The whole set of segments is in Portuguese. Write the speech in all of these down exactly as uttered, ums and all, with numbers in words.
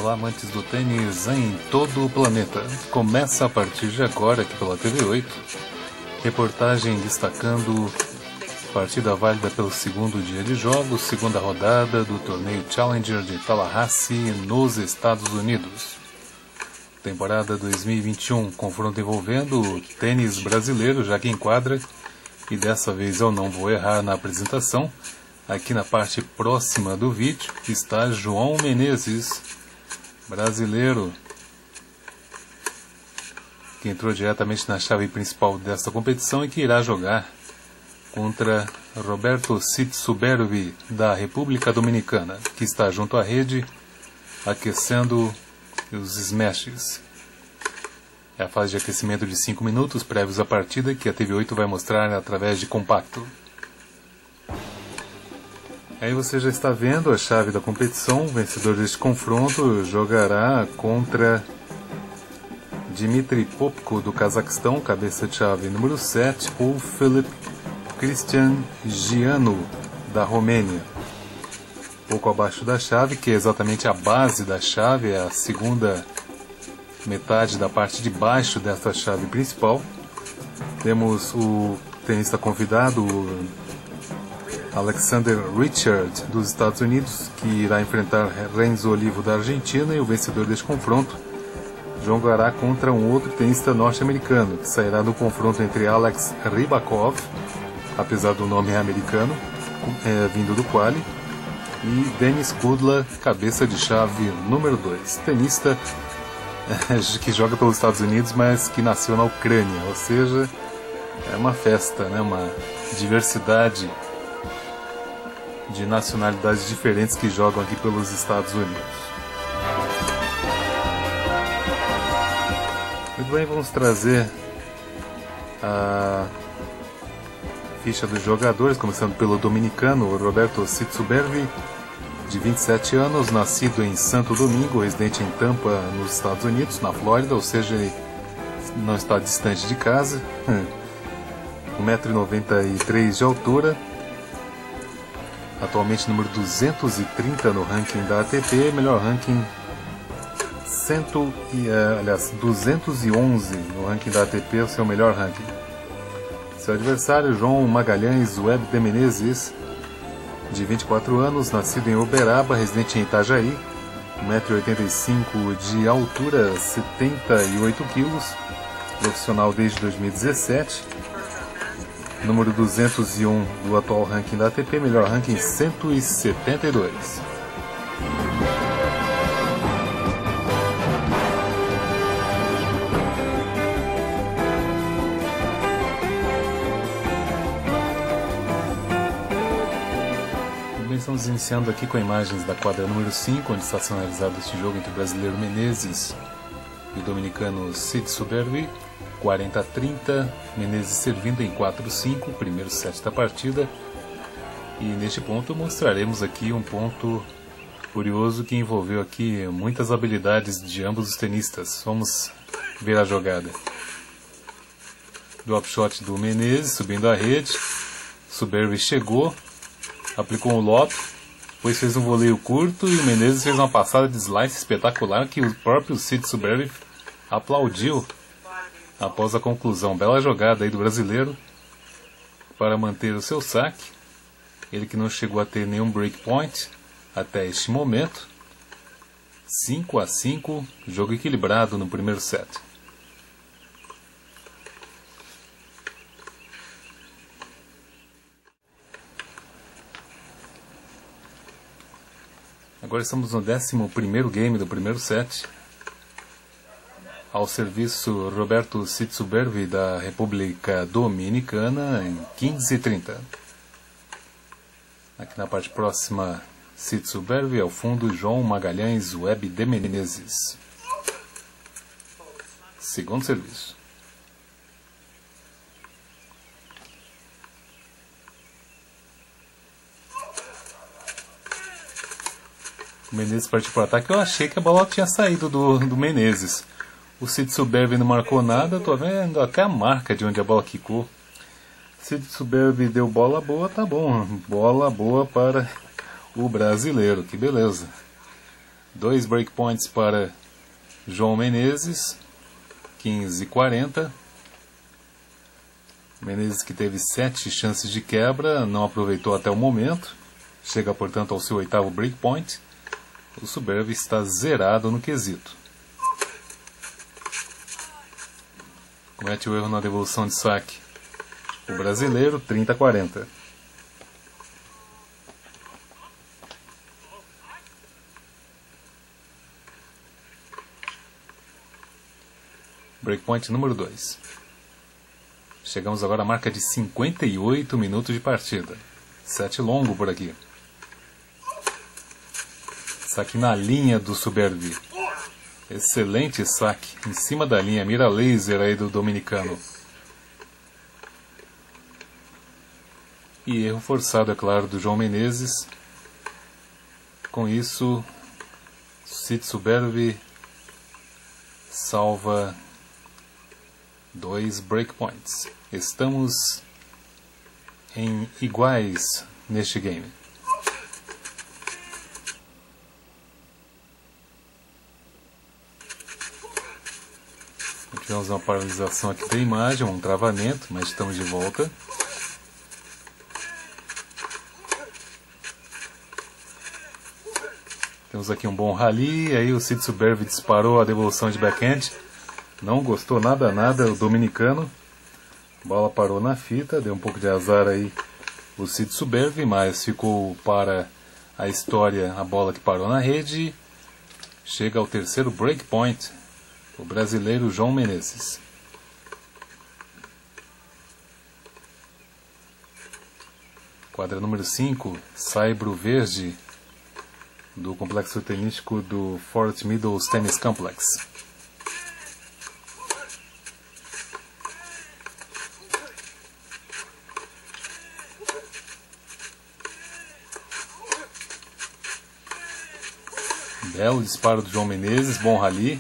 Olá, amantes do tênis em todo o planeta. Começa a partir de agora aqui pela T V oito, reportagem destacando partida válida pelo segundo dia de jogos, segunda rodada do torneio Challenger de Tallahassee, nos Estados Unidos. Temporada dois mil e vinte e um, confronto envolvendo o tênis brasileiro, já que enquadra, e dessa vez eu não vou errar na apresentação. Aqui na parte próxima do vídeo está João Menezes, brasileiro, que entrou diretamente na chave principal desta competição e que irá jogar contra Roberto Sitsubervi, da República Dominicana, que está junto à rede, aquecendo os smashes. É a fase de aquecimento de cinco minutos prévios à partida, que a T V oito vai mostrar através de compacto. Aí você já está vendo a chave da competição. O vencedor deste confronto jogará contra Dmitry Popko, do Cazaquistão, cabeça de chave número sete, ou Filip Cristian Gianu, da Romênia. Pouco abaixo da chave, que é exatamente a base da chave, é a segunda metade da parte de baixo desta chave principal. Temos o tenista convidado, Alexander Richard, dos Estados Unidos, que irá enfrentar Renzo Olivo, da Argentina, e o vencedor deste confronto jogará contra um outro tenista norte-americano, que sairá do confronto entre Alex Rybakov, apesar do nome americano, é, vindo do quali, e Denis Kudla, cabeça de chave número dois, tenista é, que joga pelos Estados Unidos, mas que nasceu na Ucrânia, ou seja, é uma festa, né? Uma diversidade de nacionalidades diferentes que jogam aqui pelos Estados Unidos. Muito bem, vamos trazer a ficha dos jogadores, começando pelo dominicano Roberto Sitsubervi, de vinte e sete anos, nascido em Santo Domingo, residente em Tampa, nos Estados Unidos, na Flórida, ou seja, ele não está distante de casa. um metro e noventa e três de altura, atualmente número duzentos e trinta no ranking da A T P, melhor ranking cento e, uh, aliás, duzentos e onze no ranking da A T P, o seu melhor ranking. Seu adversário, João Magalhães Web de Menezes, de vinte e quatro anos, nascido em Uberaba, residente em Itajaí, um metro e oitenta e cinco de altura, setenta e oito quilos, profissional desde dois mil e dezessete, número duzentos e um do atual ranking da A T P, melhor ranking cento e setenta e dois. Estamos iniciando aqui com imagens da quadra número cinco, onde está sendo realizado este jogo entre o brasileiro Menezes e o dominicano Sitsubervi. quarenta a trinta, Menezes servindo em quatro a cinco, primeiro set da partida. E neste ponto mostraremos aqui um ponto curioso que envolveu aqui muitas habilidades de ambos os tenistas. Vamos ver a jogada. Drop shot do Menezes, subindo a rede. Subervi chegou, aplicou um lob, depois fez um voleio curto e o Menezes fez uma passada de slice espetacular que o próprio Sitsubervi aplaudiu após a conclusão. Bela jogada aí do brasileiro para manter o seu saque. Ele que não chegou a ter nenhum break point até este momento. cinco a cinco, jogo equilibrado no primeiro set. Agora estamos no décimo primeiro game do primeiro set. Ao serviço, Roberto Sitsubervi, da República Dominicana, em quinze a trinta. Aqui na parte próxima, Sitsubervi, ao fundo, João Magalhães Web de Menezes. Segundo serviço. O Menezes partiu para o ataque. Eu achei que a bola tinha saído do, do Menezes. O Sitsubervi não marcou nada. Estou vendo até a marca de onde a bola quicou. Sitsubervi deu bola boa, tá bom. Bola boa para o brasileiro. Que beleza. Dois breakpoints para João Menezes, quinze a quarenta. Menezes, que teve sete chances de quebra, não aproveitou até o momento. Chega, portanto, ao seu oitavo breakpoint. O Suberv está zerado no quesito. Comete o erro na devolução de saque o brasileiro, trinta a quarenta. Breakpoint número dois. Chegamos agora à marca de cinquenta e oito minutos de partida. Sete longo por aqui. Saque na linha do Suberv. Excelente saque em cima da linha. Mira laser aí do dominicano. E erro forçado, é claro, do João Menezes. Com isso, Sid Suberv salva dois breakpoints. Estamos em iguais neste game. Tivemos uma paralisação aqui da imagem, um travamento, mas estamos de volta. Temos aqui um bom rally, aí o Sid Suberv disparou a devolução de backhand. Não gostou nada, nada, o dominicano. A bola parou na fita, deu um pouco de azar aí o Sid Suberv, mas ficou para a história a bola que parou na rede. Chega ao terceiro breakpoint, o brasileiro João Menezes. Quadra número cinco, Saibro Verde, do complexo tenístico do Fort Meadows Tennis Complex. Belo disparo do João Menezes, bom rally.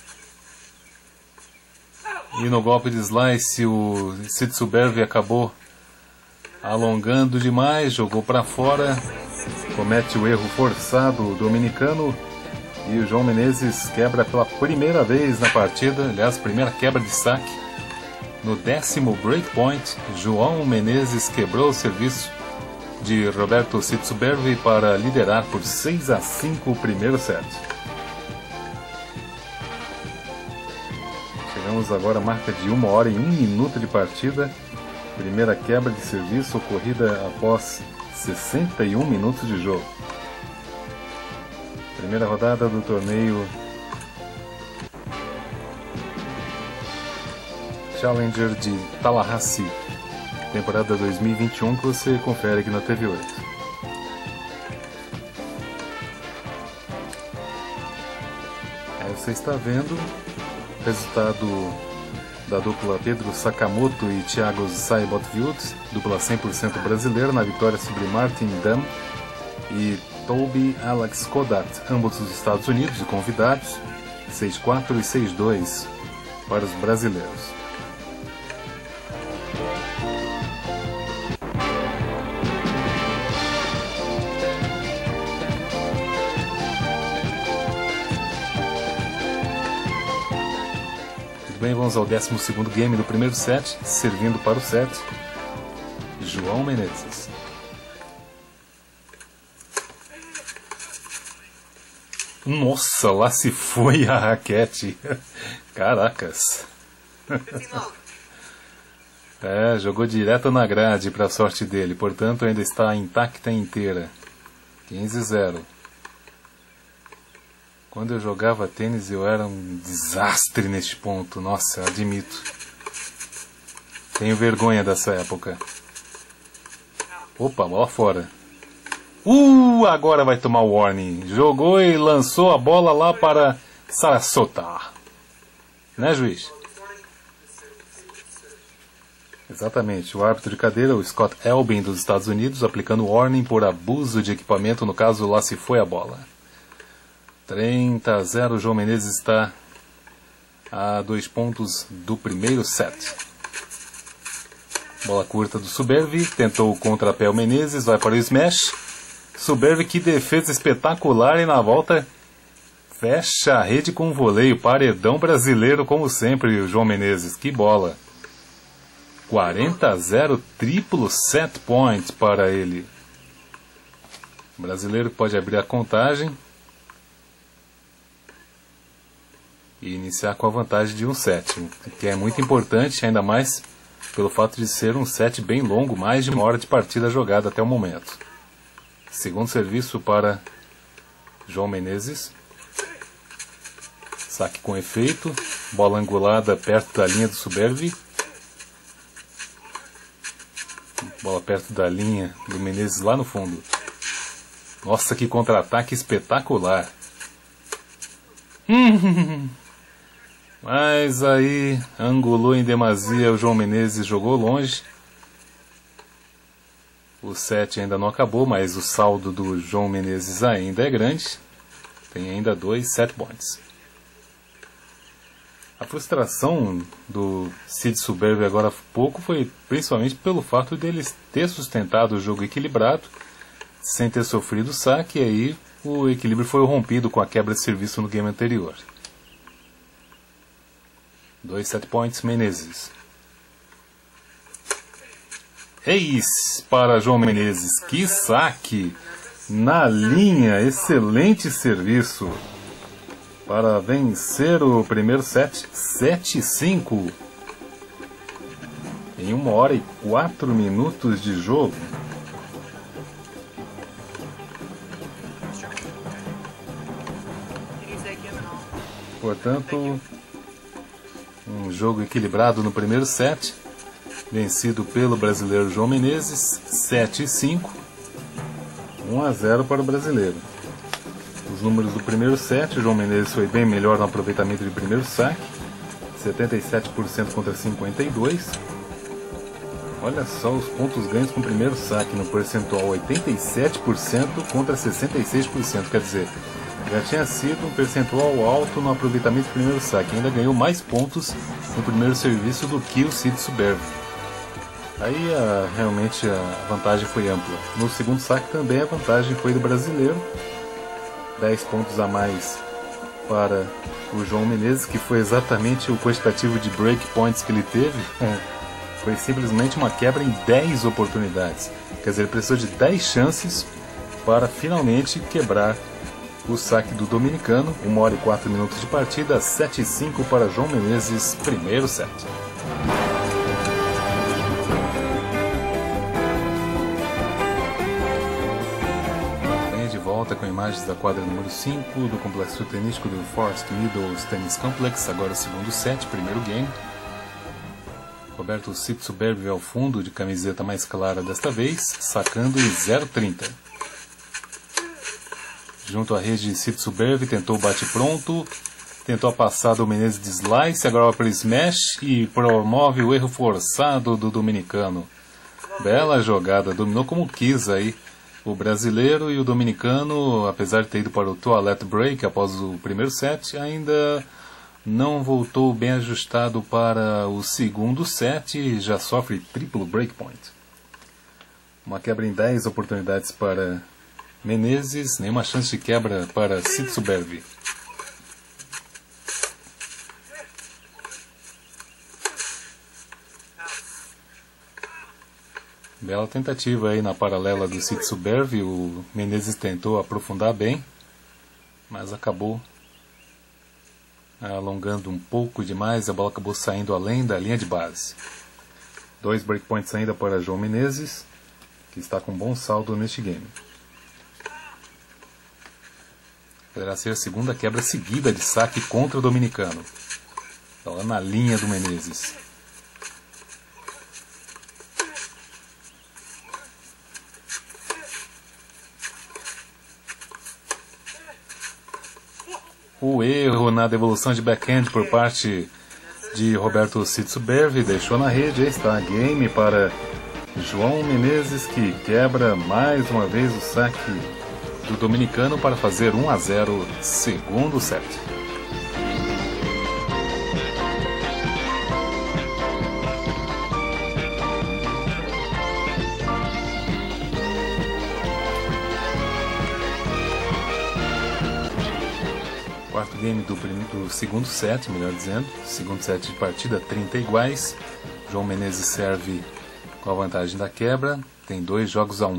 E no golpe de slice o Sid Suberv acabou alongando demais, jogou para fora, comete o erro forçado dominicano e o João Menezes quebra pela primeira vez na partida, aliás, primeira quebra de saque. No décimo breakpoint, João Menezes quebrou o serviço de Roberto Sid Suberv para liderar por seis a cinco o primeiro set. Chegamos agora à marca de uma hora e um minuto de partida. Primeira quebra de serviço ocorrida após sessenta e um minutos de jogo. Primeira rodada do torneio Challenger de Tallahassee, temporada dois mil e vinte e um, que você confere aqui na T V oito. Aí você está vendo o resultado da dupla Pedro Sakamoto e Thiago Seibotveld, dupla cem por cento brasileira, na vitória sobre Martin Damm e Toby Alex Kodat, ambos dos Estados Unidos, e convidados, seis a quatro e seis a dois para os brasileiros. Bem, vamos ao décimo segundo game do primeiro set, servindo para o set, João Menezes. Nossa, lá se foi a raquete. Caracas. É, jogou direto na grade para a sorte dele, portanto ainda está intacta inteira. quinze a zero. Quando eu jogava tênis eu era um desastre neste ponto, nossa, admito. Tenho vergonha dessa época. Opa, bola fora. Uh, agora vai tomar o warning. Jogou e lançou a bola lá para Sarasota. Né, juiz? Exatamente, o árbitro de cadeira, o Scott Elbin dos Estados Unidos, aplicando warning por abuso de equipamento, no caso lá se foi a bola. trinta a zero, João Menezes está a dois pontos do primeiro set. Bola curta do Suberv, tentou o contrapé o Menezes, vai para o smash. Suberv, que defesa espetacular, e na volta Fecha a rede com voleio, paredão brasileiro como sempre, o João Menezes, que bola. quarenta a zero, triplo set point para ele. O brasileiro pode abrir a contagem e iniciar com a vantagem de um set, que é muito importante, ainda mais pelo fato de ser um set bem longo, mais de uma hora de partida jogada até o momento. Segundo serviço para João Menezes. Saque com efeito, bola angulada perto da linha do Superbi. Bola perto da linha do Menezes lá no fundo. Nossa, que contra-ataque espetacular. Mas aí angulou em demasia, o João Menezes jogou longe. O set ainda não acabou, mas o saldo do João Menezes ainda é grande. Tem ainda dois set points. A frustração do Cid Superbi agora há pouco foi principalmente pelo fato dele ter sustentado o jogo equilibrado, sem ter sofrido saque, e aí o equilíbrio foi rompido com a quebra de serviço no game anterior. Dois set points, Menezes. Eis para João Menezes, que saque na linha, excelente serviço para vencer o primeiro set, sete a cinco, em uma hora e quatro minutos de jogo. Portanto, um jogo equilibrado no primeiro set, vencido pelo brasileiro João Menezes, sete a cinco, um a zero para o brasileiro. Os números do primeiro set, o João Menezes foi bem melhor no aproveitamento de primeiro saque, setenta e sete por cento contra cinquenta e dois por cento. Olha só os pontos ganhos com o primeiro saque no percentual, oitenta e sete por cento contra sessenta e seis por cento, quer dizer, já tinha sido um percentual alto no aproveitamento do primeiro saque, ainda ganhou mais pontos no primeiro serviço do que o Cid Superbi. Aí a, realmente a vantagem foi ampla. No segundo saque também a vantagem foi do brasileiro, dez pontos a mais para o João Menezes, que foi exatamente o quantitativo de break points que ele teve. Foi simplesmente uma quebra em dez oportunidades. Quer dizer, ele precisou de dez chances para finalmente quebrar o saque do dominicano. Uma hora e quatro minutos de partida, sete a cinco para João Menezes, primeiro set. Volta com imagens da quadra número cinco do complexo tenístico do Forest Meadows Tennis Complex, agora o segundo set, primeiro game. Roberto Cid Superbi ao fundo, de camiseta mais clara desta vez, sacando em zero a trinta. Junto à rede, Cid Superbi tentou o bate-pronto, tentou a passada do Menezes de slice, agora para smash e promove o erro forçado do dominicano. Bela jogada, dominou como quis aí o brasileiro, e o dominicano, apesar de ter ido para o toilet break após o primeiro set, ainda não voltou bem ajustado para o segundo set e já sofre triplo breakpoint. Uma quebra em dez oportunidades para Menezes, nenhuma chance de quebra para Cid Superbi. Bela tentativa aí na paralela do Cid Superbi, o Menezes tentou aprofundar bem, mas acabou alongando um pouco demais, a bola acabou saindo além da linha de base. Dois breakpoints ainda para João Menezes, que está com bom saldo neste game. Poderá ser a segunda quebra seguida de saque contra o dominicano. Está lá na linha do Menezes. O erro na devolução de backhand por parte de Roberto Cid Superbi deixou na rede. Aí está, game para João Menezes, que quebra mais uma vez o saque do dominicano para fazer um a zero, segundo set. quarto game do, do segundo set, melhor dizendo. Segundo set de partida, trinta iguais. João Menezes serve com a vantagem da quebra. Tem dois jogos a um.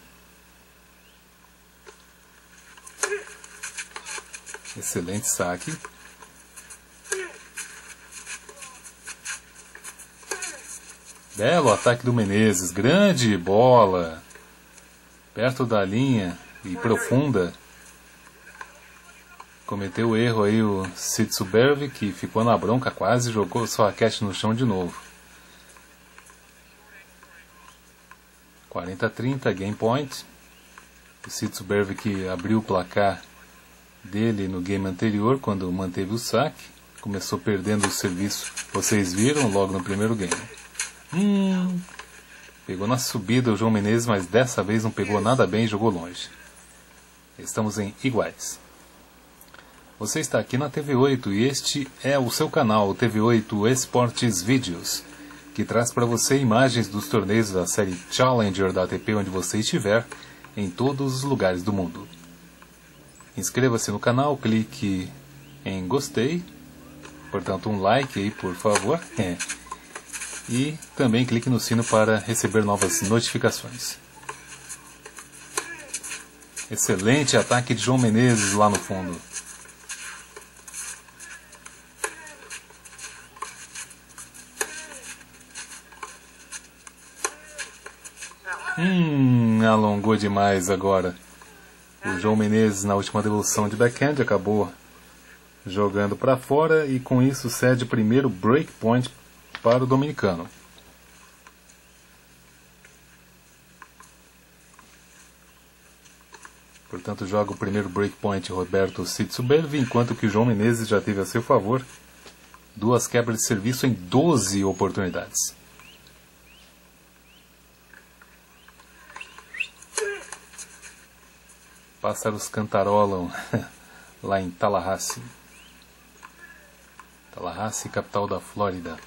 Excelente saque. Belo ataque do Menezes. Grande bola. Perto da linha e profunda. Cometeu o erro aí o Sitsuberv, que ficou na bronca, quase jogou sua raquete no chão de novo. quarenta a trinta, game point. O Sitsuberv que abriu o placar dele no game anterior, quando manteve o saque. Começou perdendo o serviço, vocês viram, logo no primeiro game. Hum, pegou na subida o João Menezes, mas dessa vez não pegou nada bem e jogou longe. Estamos em iguais. Você está aqui na T V oito e este é o seu canal, o T V oito Esportes Vídeos, que traz para você imagens dos torneios da série Challenger da A T P onde você estiver, em todos os lugares do mundo. Inscreva-se no canal, clique em gostei, portanto um like aí por favor, é. E também clique no sino para receber novas notificações. Excelente ataque de João Menezes lá no fundo. Hum, alongou demais agora. O João Menezes, na última devolução de backhand, acabou jogando para fora e com isso cede o primeiro break point para o dominicano. Portanto, joga o primeiro break point Roberto Sitsuberv, enquanto que o João Menezes já teve a seu favor duas quebras de serviço em doze oportunidades. Pássaros cantarolam lá em Tallahassee. Tallahassee, capital da Flórida.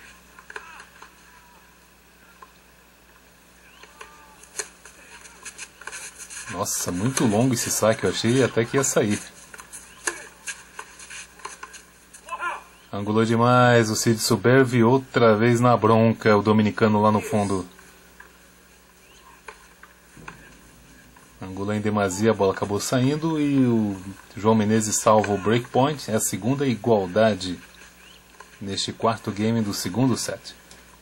Nossa, muito longo esse saque, eu achei até que ia sair. Angulou demais o Sitsuberv, outra vez na bronca, o dominicano lá no fundo. Angulou em demasia, a bola acabou saindo e o João Menezes salva o breakpoint. É a segunda igualdade neste quarto game do segundo set.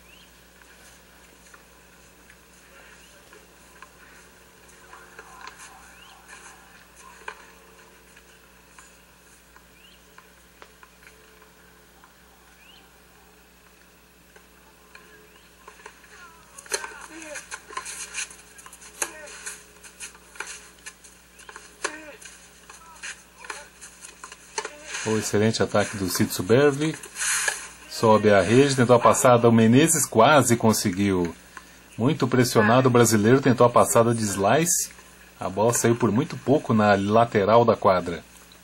O excelente ataque do Sitsuberv. Sobe a rede, tentou a passada. O Menezes quase conseguiu. Muito pressionado, o brasileiro tentou a passada de slice. A bola saiu por muito pouco na lateral da quadra.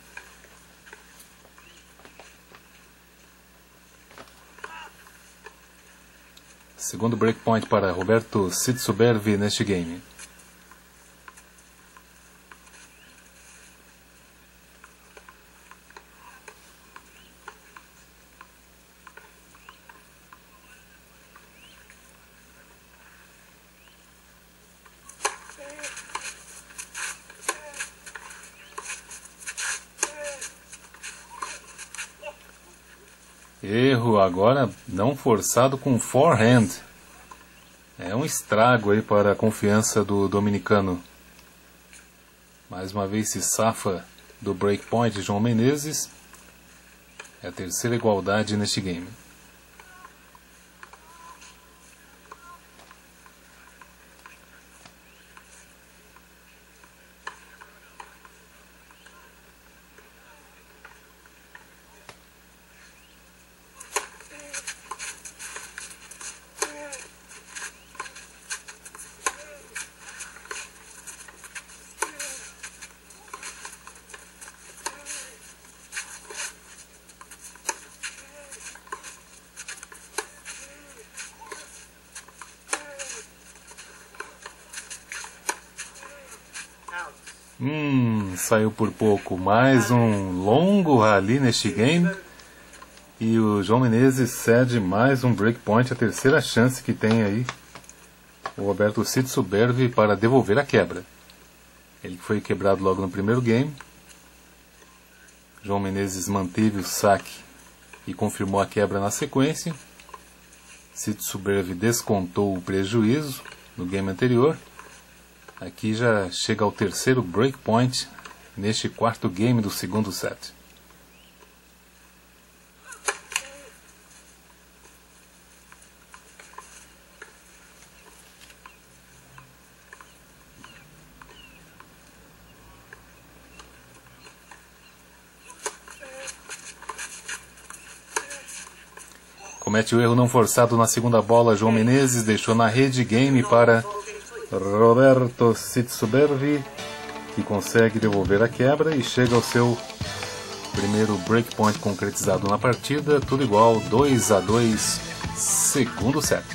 Segundo breakpoint para Roberto Sitsuberv neste game. Erro agora não forçado com forehand. É um estrago aí para a confiança do dominicano. Mais uma vez se safa do breakpoint de João Menezes. É a terceira igualdade neste game. Hum, saiu por pouco. Mais um longo rally neste game. E o João Menezes cede mais um breakpoint, a terceira chance que tem aí o Roberto Sitsubervi para devolver a quebra. Ele foi quebrado logo no primeiro game. João Menezes manteve o saque e confirmou a quebra na sequência. Sitsubervi descontou o prejuízo no game anterior. Aqui já chega ao terceiro breakpoint neste quarto game do segundo set. Comete o erro não forçado na segunda bola. João Menezes deixou na rede. Game para Roberto Sitsubervi, que consegue devolver a quebra e chega ao seu primeiro breakpoint concretizado na partida. Tudo igual, dois a dois, segundo set.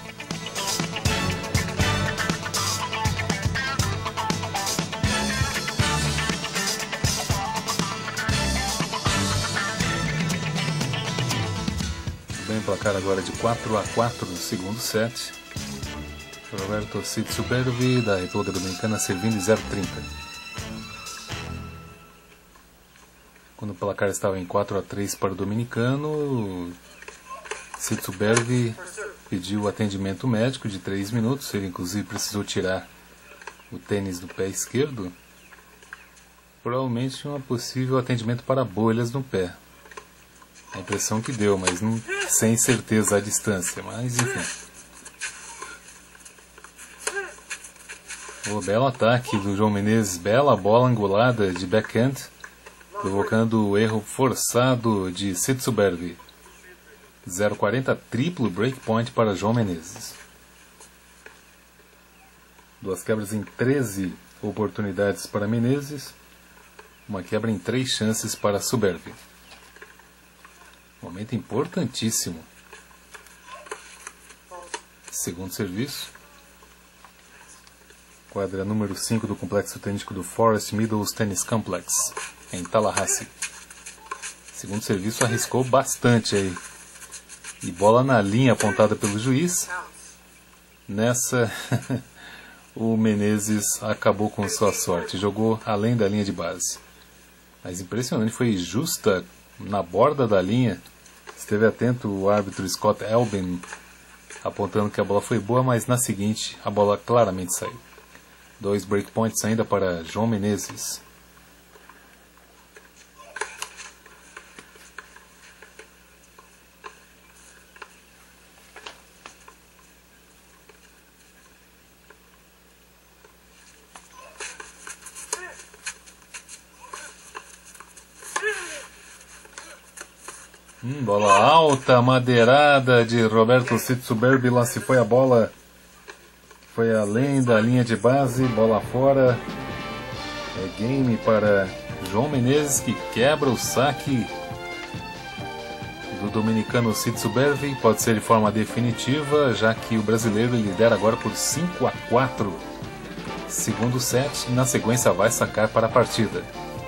Bem, placar agora de quatro a quatro no segundo set. Roberto Sitsubervi da República Dominicana servindo zero trinta. Quando o placar estava em quatro a três para o dominicano, Sitsubervi pediu atendimento médico de três minutos. Ele inclusive precisou tirar o tênis do pé esquerdo. Provavelmente um possível atendimento para bolhas no pé. A impressão que deu, mas não, sem certeza à distância. Mas enfim. O belo ataque do João Menezes, bela bola angulada de backhand, provocando o erro forçado de Sitsubervi. zero quarenta, triplo breakpoint para João Menezes. Duas quebras em treze oportunidades para Menezes, uma quebra em três chances para Subervi. Momento importantíssimo. Segundo serviço. Quadra número cinco do complexo tênico do Forest Meadows Tennis Complex, em Tallahassee. Segundo serviço arriscou bastante aí. E bola na linha apontada pelo juiz. Nessa, o Menezes acabou com sua sorte. Jogou além da linha de base. Mas impressionante, foi justa na borda da linha. Esteve atento o árbitro Scott Elbin, apontando que a bola foi boa, mas na seguinte a bola claramente saiu. Dois breakpoints ainda para João Menezes. Hum, bola alta, madeirada de Roberto Sitsubervi. Lá se foi a bola. Foi além da linha de base, bola fora. É game para João Menezes, que quebra o saque do dominicano Sitsubervi. Pode ser de forma definitiva, já que o brasileiro lidera agora por cinco a quatro. Segundo set, e na sequência vai sacar para a partida.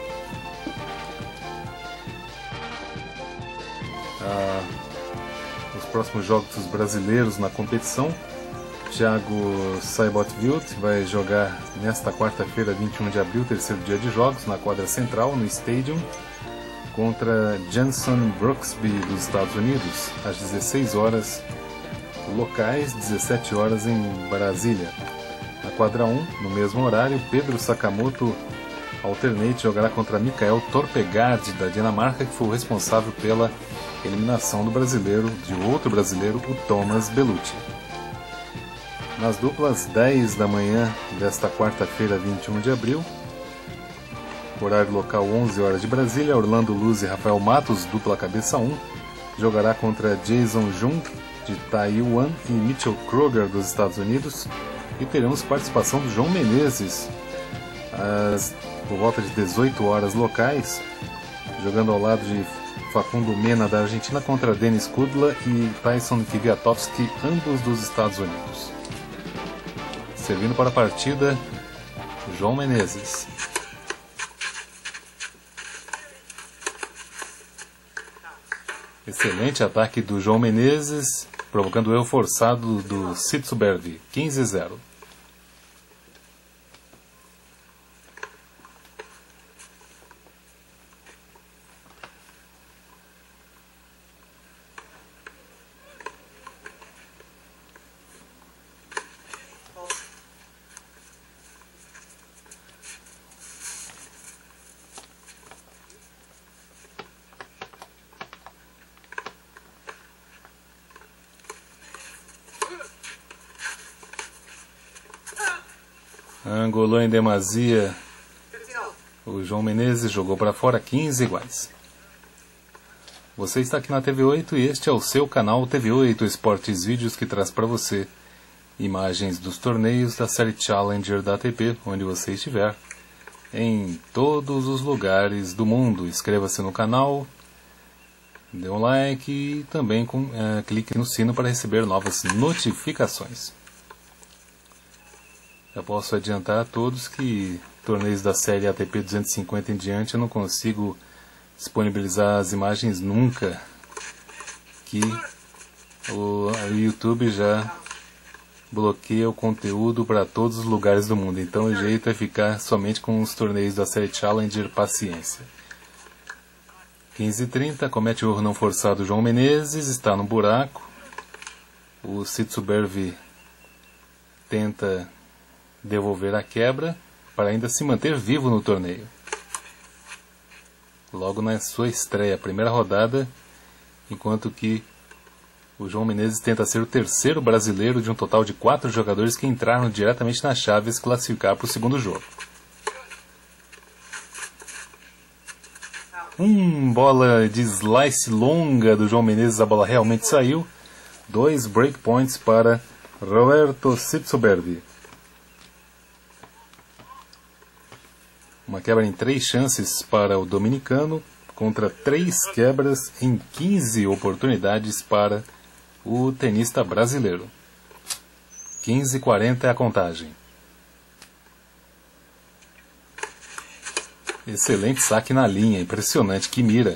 Ah, os próximos jogos dos brasileiros na competição. Thiago Seibold-Wild vai jogar nesta quarta-feira, vinte e um de abril, terceiro dia de jogos, na quadra central, no Stadium, contra Jenson Brooksby dos Estados Unidos, às dezesseis horas locais, dezessete horas em Brasília. Na quadra um, no mesmo horário, Pedro Sakamoto Alternate jogará contra Mikael Torpegaard da Dinamarca, que foi o responsável pela eliminação do brasileiro, de outro brasileiro, o Thomas Bellucci. Nas duplas, dez da manhã desta quarta-feira, vinte e um de abril, horário local onze horas de Brasília, Orlando Luz e Rafael Matos, dupla cabeça um, jogará contra Jason Jung de Taiwan e Mitchell Kroger dos Estados Unidos, e teremos participação do João Menezes às, por volta de dezoito horas locais, jogando ao lado de Facundo Mena da Argentina contra Denis Kudla e Tyson Kwiatkowski, ambos dos Estados Unidos. Servindo para a partida, João Menezes. Excelente ataque do João Menezes, provocando o erro forçado do Sitsubervi. quinze a zero. Angolou em demasia. O João Menezes jogou para fora, quinze iguais. Você está aqui na T V oito e este é o seu canal T V oito Esportes Vídeos, que traz para você imagens dos torneios da série Challenger da A T P, onde você estiver, em todos os lugares do mundo. Inscreva-se no canal, dê um like e também com, é, clique no sino para receber novas notificações. Eu posso adiantar a todos que torneios da série A T P duzentos e cinquenta em diante eu não consigo disponibilizar as imagens nunca, que o, o YouTube já bloqueia o conteúdo para todos os lugares do mundo. Então o jeito é ficar somente com os torneios da série Challenger. Paciência. quinze a trinta, comete o erro não forçado João Menezes, está no buraco. O Sitsubervi tenta devolver a quebra para ainda se manter vivo no torneio. Logo na sua estreia, primeira rodada, enquanto que o João Menezes tenta ser o terceiro brasileiro de um total de quatro jogadores que entraram diretamente na chave e se classificar para o segundo jogo. Hum, bola de slice longa do João Menezes, a bola realmente saiu. Dois breakpoints para Roberto Sitsubervi. Uma quebra em três chances para o dominicano, contra três quebras em quinze oportunidades para o tenista brasileiro. quinze a quarenta é a contagem. Excelente saque na linha, impressionante, que mira.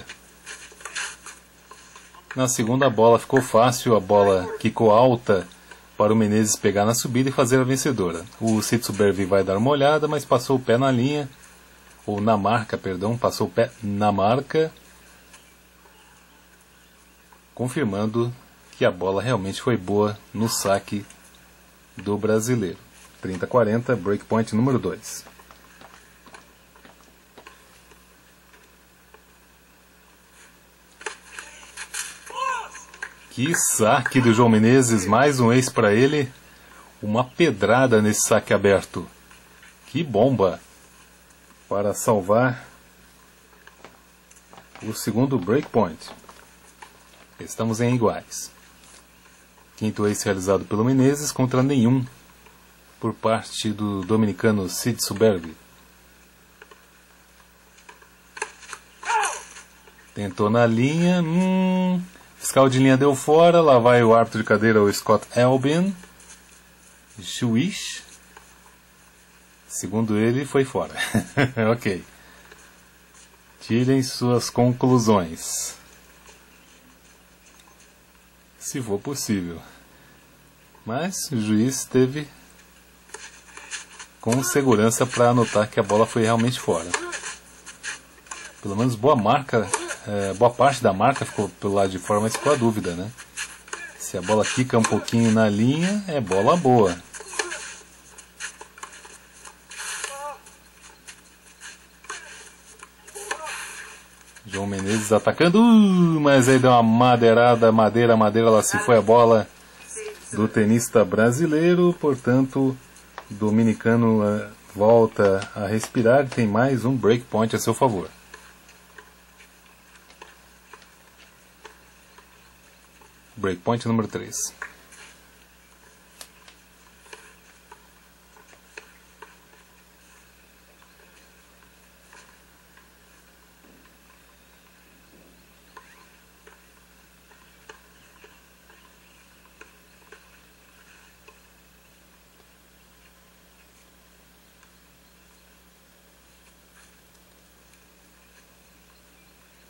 Na segunda bola ficou fácil, a bola quicou alta para o Menezes pegar na subida e fazer a vencedora. O Sitsubervi vai dar uma olhada, mas passou o pé na linha. Ou na marca, perdão, passou o pé na marca, confirmando que a bola realmente foi boa no saque do brasileiro. trinta a quarenta, breakpoint número dois. Que saque do João Menezes, mais um ace para ele, uma pedrada nesse saque aberto. Que bomba! Para salvar o segundo breakpoint. Estamos em iguais. Quinto ace realizado pelo Menezes contra nenhum por parte do dominicano Sitsubervi. Tentou na linha. Hum, fiscal de linha deu fora. Lá vai o árbitro de cadeira, o Scott Albin. Juiz. Segundo ele, foi fora. Ok. Tirem suas conclusões, se for possível. Mas o juiz teve com segurança para anotar que a bola foi realmente fora. Pelo menos boa marca, é, boa parte da marca ficou pelo lado de fora, mas ficou a dúvida, né? Se a bola quica um pouquinho na linha, é bola boa. João Menezes atacando, uh, mas aí deu uma madeirada, madeira, madeira, lá se foi a bola do tenista brasileiro. Portanto, o dominicano uh, volta a respirar e tem mais um breakpoint a seu favor. Breakpoint número três.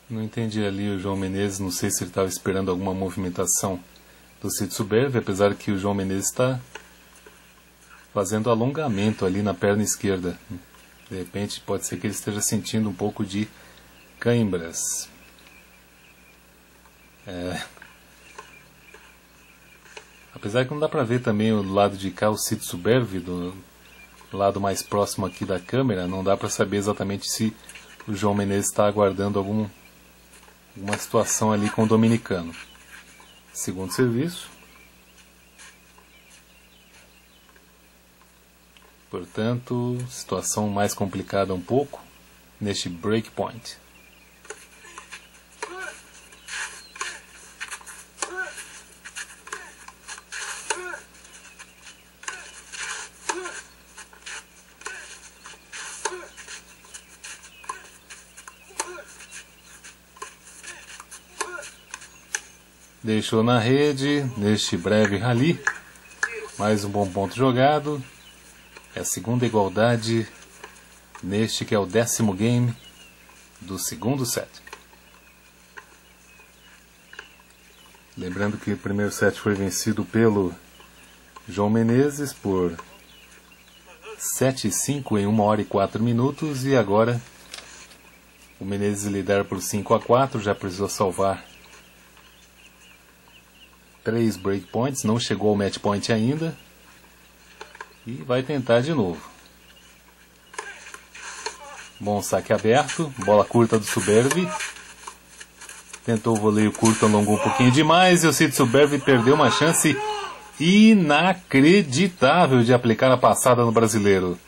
Não entendi ali o João Menezes, não sei se ele estava esperando alguma movimentação do Sitsuberv, apesar que o João Menezes está fazendo alongamento ali na perna esquerda. De repente pode ser que ele esteja sentindo um pouco de cãibras. É... Apesar que não dá para ver também o lado de cá, o Sitsuberv, do lado mais próximo aqui da câmera, não dá para saber exatamente se o João Menezes está aguardando algum, alguma situação ali com o dominicano. Segundo serviço. Portanto, situação mais complicada um pouco neste break point. Deixou na rede, neste breve rally. Mais um bom ponto jogado. É a segunda igualdade neste que é o décimo game do segundo set. Lembrando que o primeiro set foi vencido pelo João Menezes por sete a cinco em uma hora e quatro minutos. E agora o Menezes lidera por cinco a quatro, já precisou salvar três breakpoints, não chegou ao match point ainda. E vai tentar de novo. Bom saque aberto, bola curta do Suberv. Tentou o voleio curto, alongou um pouquinho demais e o Sitsuberv perdeu uma chance inacreditável de aplicar a passada no brasileiro,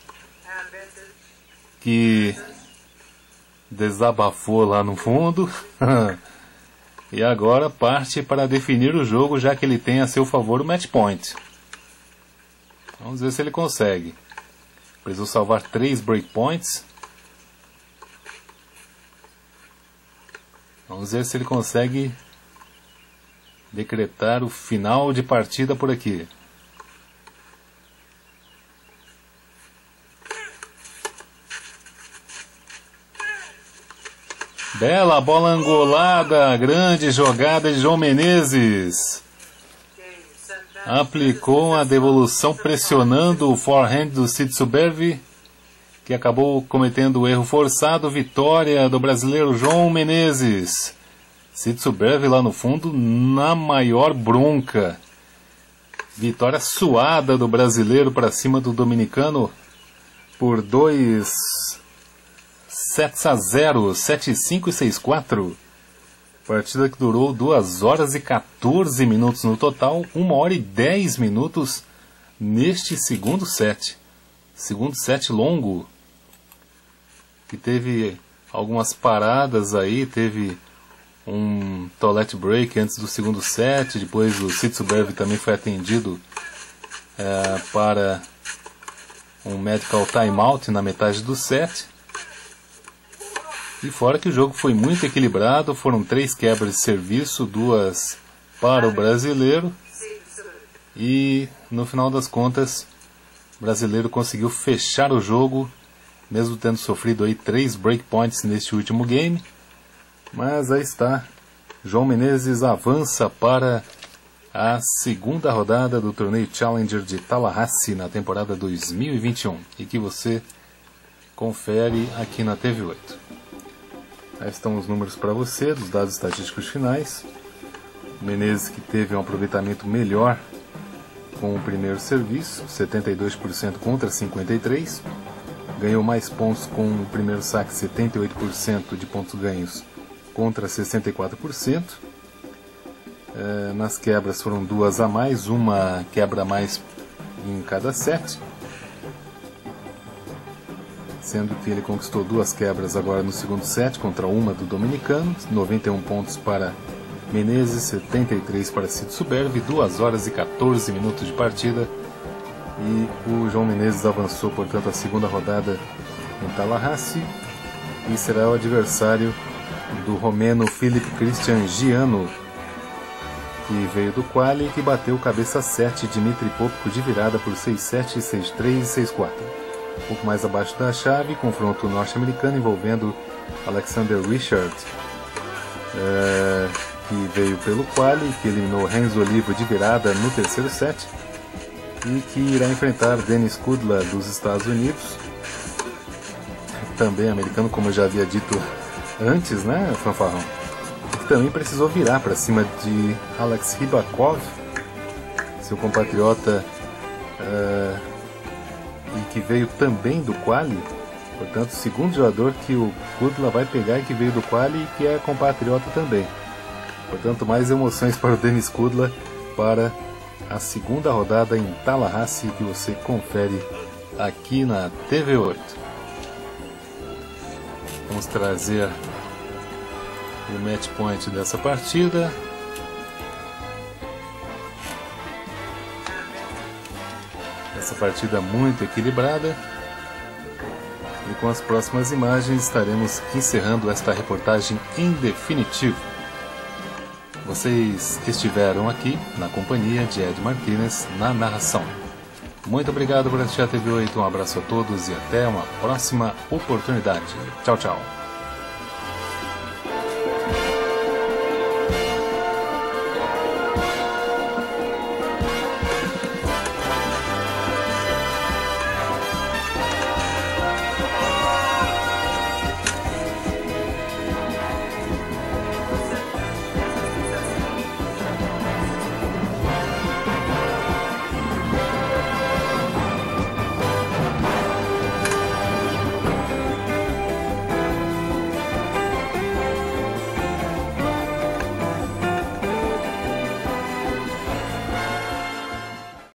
que desabafou lá no fundo. E agora parte para definir o jogo, já que ele tem a seu favor o match point. Vamos ver se ele consegue. Precisou salvar três breakpoints. Vamos ver se ele consegue decretar o final de partida por aqui. Bela bola angolada, grande jogada de João Menezes. Aplicou a devolução pressionando o forehand do Sitsuberv, que acabou cometendo o erro forçado. Vitória do brasileiro João Menezes. Sitsuberv lá no fundo na maior bronca. Vitória suada do brasileiro para cima do dominicano por dois sets a zero, sete a cinco e seis a quatro. Partida que durou duas horas e quatorze minutos no total, uma hora e dez minutos neste segundo set. Segundo set longo, que teve algumas paradas aí, teve um toilet break antes do segundo set, depois o Sitsuberv também foi atendido é, para um medical timeout na metade do set. E fora que o jogo foi muito equilibrado, foram três quebras de serviço, duas para o brasileiro. E no final das contas, o brasileiro conseguiu fechar o jogo, mesmo tendo sofrido aí três breakpoints neste último game. Mas aí está, João Menezes avança para a segunda rodada do torneio Challenger de Tallahassee na temporada dois mil e vinte e um. E que você confere aqui na T V oito. Aí estão os números para você, dos dados estatísticos finais. O Menezes, que teve um aproveitamento melhor com o primeiro serviço, setenta e dois por cento contra cinquenta e três por cento. Ganhou mais pontos com o primeiro saque, setenta e oito por cento de pontos ganhos contra sessenta e quatro por cento. É, nas quebras foram duas a mais, uma quebra a mais em cada set. Sendo que ele conquistou duas quebras agora no segundo set contra uma do dominicano, noventa e um pontos para Menezes, setenta e três para Sitsuberv, duas horas e quatorze minutos de partida. E o João Menezes avançou, portanto, a segunda rodada em Tallahassee e será o adversário do romeno Filip Cristian Giano, que veio do quali e que bateu cabeça sete Dmitry Popko de virada por seis a sete, seis a três e seis a quatro. Um pouco mais abaixo da chave, confronto norte-americano envolvendo Alexander Richard é, que veio pelo quali, que eliminou Renzo Olivo de virada no terceiro set, e que irá enfrentar Denis Kudla dos Estados Unidos, também americano, como eu já havia dito antes, né, Fanfarrão? Que também precisou virar para cima de Alex Rybakov, seu compatriota, uh, e que veio também do quali. Portanto, o segundo jogador que o Kudla vai pegar e que veio do quali e que é compatriota também. Portanto, mais emoções para o Denis Kudla para a segunda rodada em Tallahassee, que você confere aqui na T V oito. Vamos trazer o match point dessa partida. Essa partida muito equilibrada. E com as próximas imagens estaremos encerrando esta reportagem em definitivo. Vocês estiveram aqui na companhia de Ed Martínez na narração. Muito obrigado por assistir a T V oito, um abraço a todos e até uma próxima oportunidade. Tchau, tchau.